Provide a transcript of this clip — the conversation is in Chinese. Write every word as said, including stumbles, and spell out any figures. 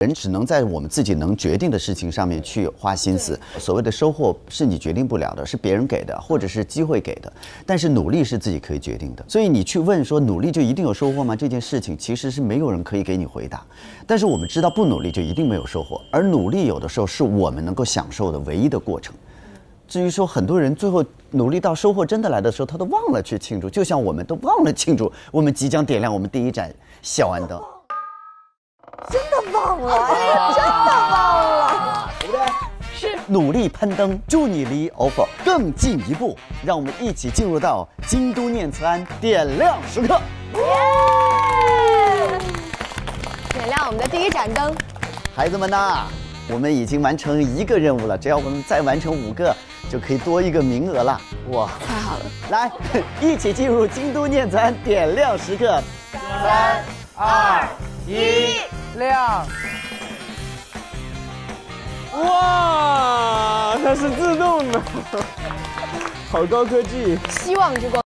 人只能在我们自己能决定的事情上面去花心思。所谓的收获是你决定不了的，是别人给的，或者是机会给的。但是努力是自己可以决定的。所以你去问说努力就一定有收获吗？这件事情其实是没有人可以给你回答。但是我们知道不努力就一定没有收获，而努力有的时候是我们能够享受的唯一的过程。至于说很多人最后努力到收获真的来的时候，他都忘了去庆祝，就像我们都忘了庆祝我们即将点亮我们第一盏小安灯。 真的忘了，哎，真的忘了， 对不对？是努力攀登，祝你离 offer 更进一步。让我们一起进入到京都念慈庵点亮时刻。 耶！点亮我们的第一盏灯。 孩子们呐，我们已经完成一个任务了，只要我们再完成五个，就可以多一个名额了。哇， 太好了！ 来，一起进入京都念慈庵点亮时刻。 三、二、一，亮！哇，它是自动的，好高科技！ 希望之光。